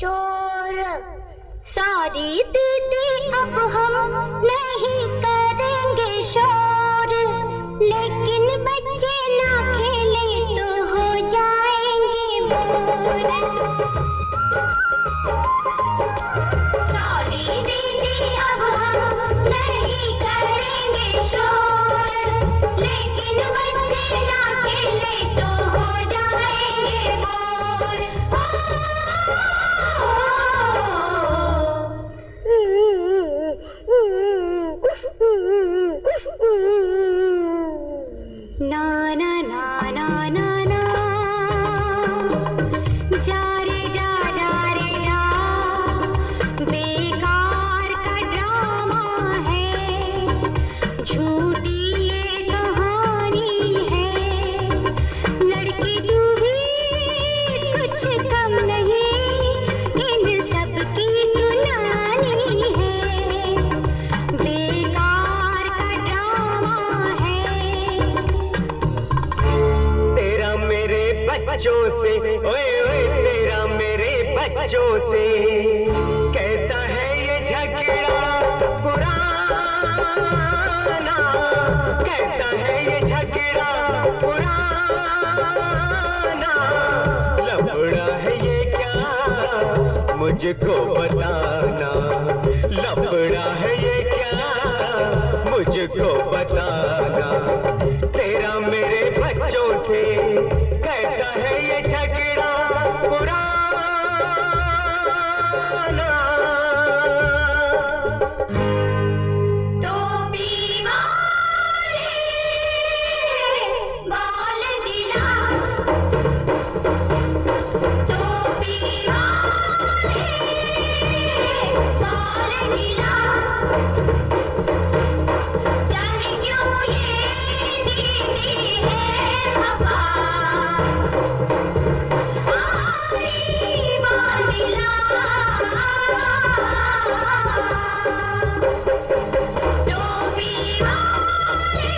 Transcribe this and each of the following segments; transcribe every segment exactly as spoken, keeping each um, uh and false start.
शोर। सॉरी दीदी अब हम नहीं करेंगे शोर, लेकिन बच्चे ना खेले तो हो जाएंगे बोर। सॉरी दीदी अब हम नहीं करेंगे शोर, लेकिन बच्चे ना खेले तो हो जाएंगे बोर। ना ना ना ना ना ना, जा रे जा जा रे जा, बेकार का ड्रामा है, झूठी ये कहानी है। लड़की तू भी कुछ कम नहीं, इन सब की तू नानी है, बेकार का ड्रामा है। तेरा मेरे बच्चों से, ओए ओए तेरा मेरे बच्चों से कैसा है ये झगड़ा पुराना, कैसा है ये झगड़ा पुराना। लफड़ा है ये क्या मुझको बताना, लफड़ा है ये क्या मुझको बताना। तेरा मेरे बच्चों से कैसा है ये झगड़ा पुराना। टोपी वाले बाल दिला, टोपी वाले बाल दिला, जाने क्यों ये दीदी है खफा, हमारी बाल दिला। टोपी वाले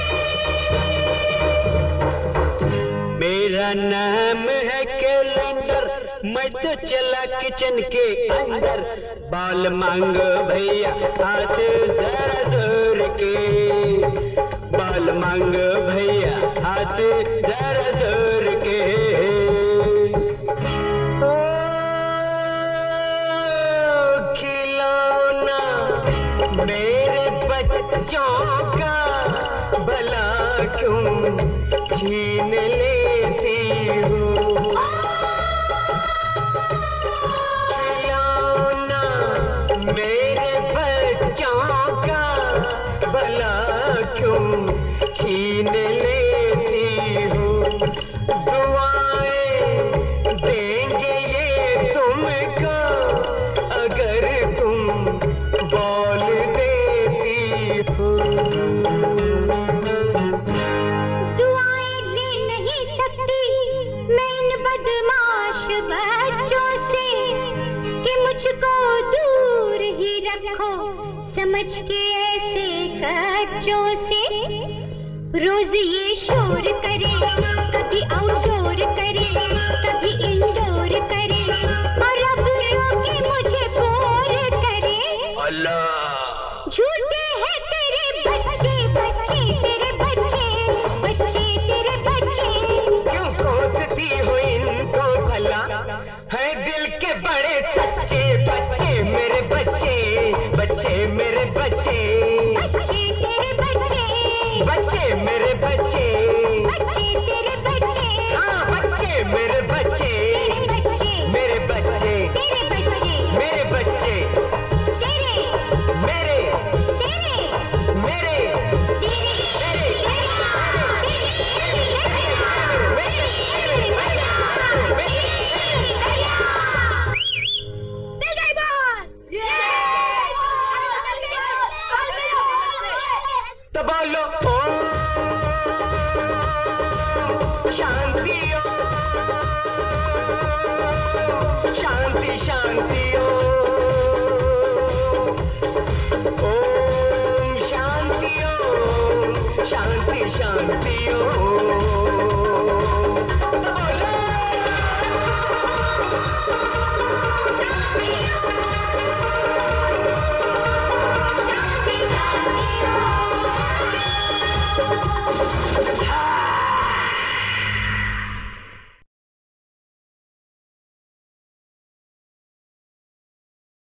मेरा नाम है कैलेंडर, मैं तो चला किचन के अंदर। बाल मांगो भैया हाथ जरा जोर के, बाल मांगो भैया हाथ जरा जोर के। ओ खिलौना मेरे बच्चों का भला क्यों छीन लेती हो। खिलौना मेरे बच्चों का भला क्यों छीन लेती हो। दुआएं देंगे ये तुमको अगर तुम बोल देती हो। दुआएं ले नहीं सकती मैं इन बदमाश बच्चों से, कि मुझको दूर ही रखो समझ के ऐसे कच्चों से। रोज ये शोर करे, कभी आउटडोर करे, कभी इंडोर करे, और अब रोके मुझे बोर करे। अल्लाह झूठे हैं तेरे बच्चे, बच्चे तेरे बच्चे, बच्चे तेरे बच्चे। क्यों कोसती हो इनको भला, है दिल के बड़े सच्चे बच्चे मेरे बच्चे, बच्चे मेरे बच्चे, बच्चे तेरे बच्चे, बच्चे मेरे बच्चे, बच्चे तेरे बच्चे, हाँ बच्चे मेरे बच्चे, तेरे बच्चे, मेरे बच्चे, तेरे बच्चे, मेरे बच्चे, तेरे, मेरे, तेरे, मेरे, तो बोलो ओम शांति ओम शांति शांति ओम शांति ओम शांति शांति ओम।